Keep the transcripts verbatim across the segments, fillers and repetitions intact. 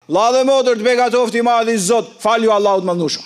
Vlla dhe motër, të begatofti madhi Zot, falju Allahut mëndhushëm.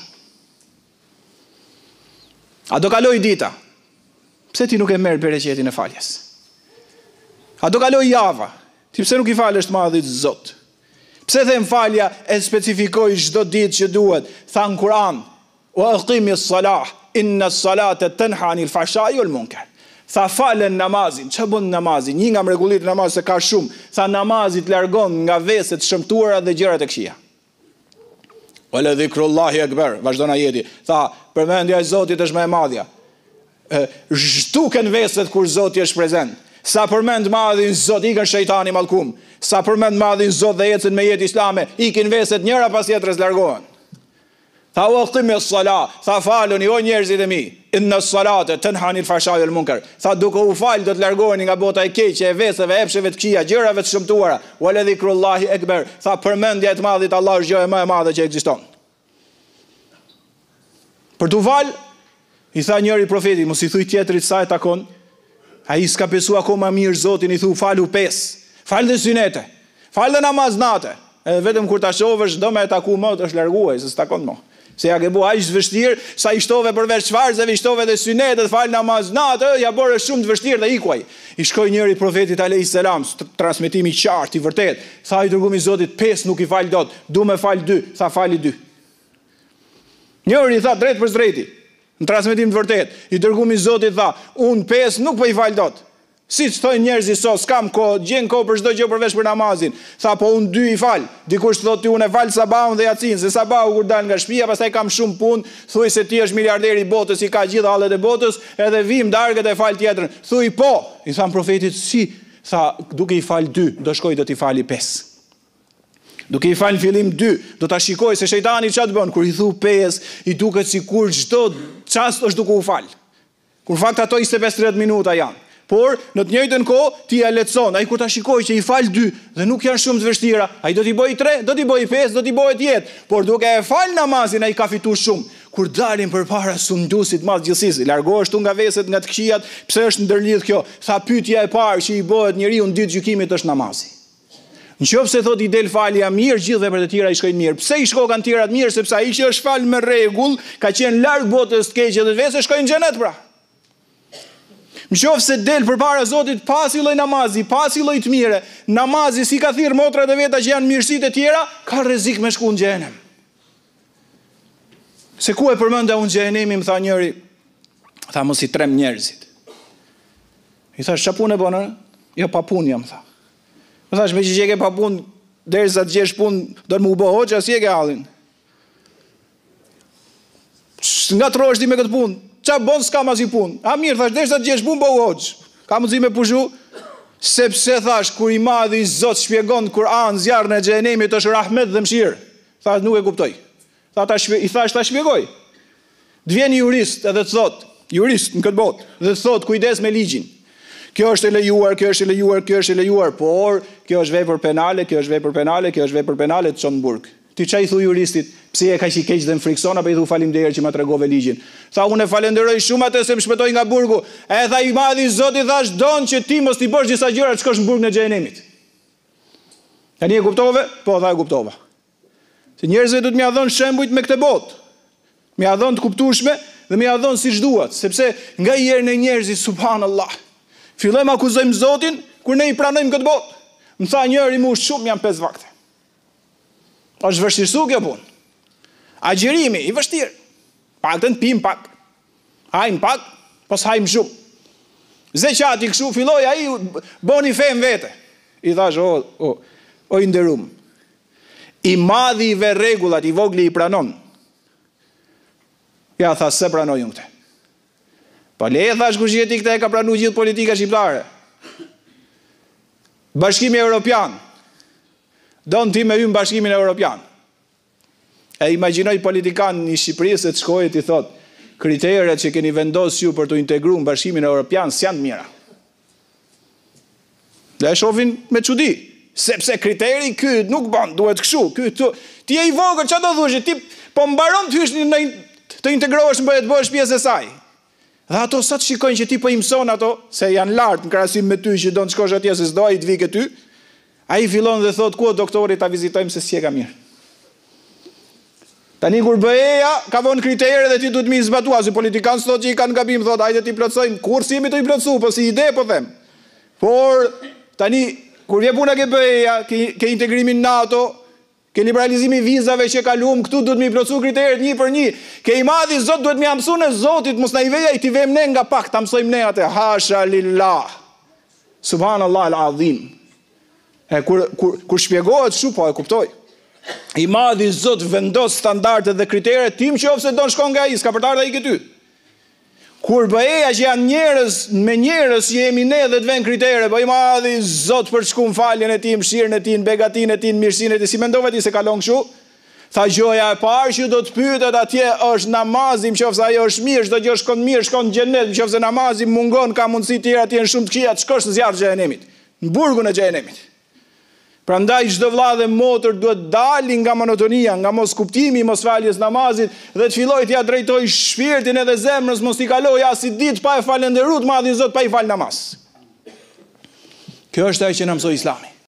A do kaloj dita? Pse ti nuk e merr bereqetin e faljes? A do kaloj java? Ti pse nuk i falësh madhit Zot? Pse them falja e specifikoj çdo ditë që duhet? Tha në Kur'an, wa aqimis salah, inna as-salata tanha 'anil fahsha'i wal munkar. Tha falen namazin. Ç'a bën namazin? Një nga mrekullitë e namazit se ka shumë. Tha namazit largon nga veset shëmtuara dhe gjërat e këqija. Wala dhikrullahi akbar. Vazhdon ajeti. Tha përmendja e Zotit është më e madhja. Zhduken veset kur Zoti është prezent. Sa përmend madhin Zot, ikën shejtani mallkum. Sa përmend madhin Zot dhe ecën me jetë islame, ikin veset njëra pas tjetrës largohen. Tha u aqimi s-salah, tha faluni o njerëzit e mi. Inna s-salata tanha 'anil fahsha'i wal munkar. Tha duke u fal do të largoheni nga bota e keqe, e veseve, epsheve të këqija, gjërave të shëmtuara. Wala dhikrullahi akbar. Tha përmendja e të madhit Allah është gjë e më e madhe që ekziston. Për tu fal, i tha njëri profetit, mos i thuj tjetrit sa e takon. Ai s'ka besu akoma mirë Zotin, i thu falu pesë. Fal dhe synete. Fal dhe namaz nate. Edhe vetëm kur ta shohësh do me e taku më të është larguaj, se s'takon më. Se ja ke bu aq vështirë, sa i shtove përveç çfarëve, i shtove dhe synetet, fal namaz natë, ja bërë shumë të vështirë dhe ikuaj. I shkoi njëri profetit alayhis salam, transmetimi i qartë, i vërtet. Tha i dërgumi i Zotit, pesë nuk i fal dot, du me fal dy, tha fali dy. Njëri tha drejt për drejti. Në transmetim të vërtet, i dërgumi i Zotit tha, unë pesë nuk po i fal dot. Si që thojnë njerëzit sot, s'kam ko, gjen ko për çdo gjë përveç për namazin. Tha, po unë dy i fal. Dikush thotë unë e fal sabahun dhe yatsin, se sabahu kur dal nga shtëpia, pastaj kam shumë punë, thuaj se ti është miliarderi i botës, i ka gjithë hallet e botës, edhe vim darkët e fal tjetrën. Thuaj po, i than profetit, si? Tha, duke i fal dy, do shkoj do t'i fali pesë. Duke i fal në fillim dy, do ta shikoj se shejtani çfarë bën kur i thu pesë, i duket sikur çdo çast është duke u fal. Kur fakt ato njëzet e pesë tridhjetë minuta janë. Por në të njëjtën kohë ti ja leçon, ai kur ta shikoj që i fal dy dhe nuk janë shumë të vështira, ai do t'i bëj tre, do t'i bëj pesë, do t'i bëj tjetë, por duke e fal namazin ai ka fituar shumë. Kur dalin përpara sundusit madh gjithësisë, largohesh tu nga veset, nga të këqijat, pse është ndërlidh kjo? Tha pyetja e parë që i bëhet njeriu në ditë gjykimit është namazi. Nëse thot i del falja mirë, gjithë veprat e tjera i shkojnë mirë. Pse i shkokan të tjerat mirë? Sepse ai që është fal me rregull, ka qenë larg botës të keqe dhe vetë shkojnë në xhenet pra. Nëse del përpara Zotit pasi lloj namazi, pasi lloj të mire, namazi si ka thirr motrat e veta që janë mirësitë e tjera, ka rrezik me shku në xhenem. Se ku e përmenda unë xhenemi, më tha njëri, tha mos i trem njerëzit. I thash çfarë punë bën? Jo pa punë jam, tha. Më thash me që që ke pa punë, derisa të gjesh punë, do të më u bë hoxha, si e ke hallin. Ngatrohesh ti me këtë punë. Qa bon s'kam as i punë? A mirë, thash, derisa të gjesh punë, bo u hoxh. Ka mundësi me pushu? Sepse thash, kur i madhi Zot shpjegon Kur'an, zjarrin e xhenemit është rahmet dhe mëshirë. Thash, nuk e kuptoj. Tha, ta shpje, I thash, ta shpjegoj. Të vjen jurist edhe të thot, jurist në këtë botë, dhe të thot, kujdes me ligjin. Kjo është e lejuar, kjo është e lejuar, kjo është e lejuar, por kjo është vepër penale, kjo është vepër penale, kjo është vepër penale të çon në burg. Ti çai thu juristit, pse e ka që i keq dhe më frikson, apo i thu faleminderit që ma tregove ligjin. Tha, unë e falenderoj shumë atë se më shpëtoi nga burgu. E tha i madhi Zoti, thash, don që ti mos t'i bësh disa gjëra të shkosh në burgun e xhenemit. Tani e kuptove? Po, tha e kuptova. Se njerëzve do të më ia dhon shembujt me këtë botë. Më ia dhon të kuptueshme dhe më ia dhon siç duat, sepse nga i erë në njerëzit subhanallahu. Fillojmë akuzojmë Zotin kur ne i pranojmë këtë botë. Më tha njëri mu shumë janë pesë vakte. Është vështirësu kjo punë. Agjerimi i vështirë. Pak të në pim pak. Hajmë pak, pos hajmë shumë. Zeqati këshu filloj, a i boni fem vete. I thash, o, o, o i nderum. I madhi i ve regullat, i vogli i pranon. Ja, tha, se pranoj unë këte. Pa le e thash kush jeti këte e ka pranu gjithë politika shqiptare. Bashkimi Europian. Donë ti me ju në bashkimin Europian. E imaginoj politikan një Shqipërisë të shkojët i thot, kriteret që keni vendosë ju për të integru në bashkimin Europian s'janë mira. Dhe e shofin me çudi, sepse kriteri ky nuk ban, duhet këshu, ky të, ti e i vogël, që do thush, ti po mbaron të hysh në të integrohesh në bëhet bëhesh pjesë e saj. Dhe ato sa të shikojnë që ti po i mëson ato, se janë lartë në krahasim me ty që do të shkosh atje se s'do ai të vi këty, Ai fillon dhe thot, ku o doktori ta vizitojmë se si e ka mirë. Tani kur BE-ja ka vonë kritere dhe ti duhet mi zbatua, si politikanë sot që i kanë gabim, thot, hajde ti plotsojmë, kur si jemi të i plotsu, po si ide po them. Por tani kur vje puna ke BE-ja, ke, ke integrimin NATO, ke liberalizimin vizave që kalum, këtu duhet mi plotsu kriteret një për një. Ke i madhi Zot duhet mi amësu në Zotit, mos na i veja i ti vem ne nga pak, ta mësojmë ne atë, hasha lillah. Subhanallah al-azim. E kur kur kur shpjegohet shu po e kuptoj. I madhi Zot vendos standardet dhe kriteret, tim që ofse do në shkon nga i, s'ka për të ardha i këty. Kur BE-ja që janë njerëz, me njerëz që jemi ne dhe të ven kritere, po i madhi Zot për shku në faljen e ti, mshirën e ti, në begatin e ti, në mirësin e ti, si mendove ti se kalon këshu? Tha gjoja e parë që do të pytet atje është namazi, më qofse ajo është mirë, çdo gjë shkon mirë, shkon në xhenet, më qofse namazi mungon, ka mundësi tjera të jenë shumë të këqija, të shkosh në zjarr të xhenemit, në burgun e xhenemit. Prandaj çdo vëlla dhe motër duhet dalin nga monotonia, nga mos kuptimi i mos faljes namazit dhe të fillojë t'ia drejtoj shpirtin edhe zemrës, mos t'i kaloj as i ditë pa e falendëruar madhin Zot pa i fal namaz. Kjo është ajo që na mësoi Islami.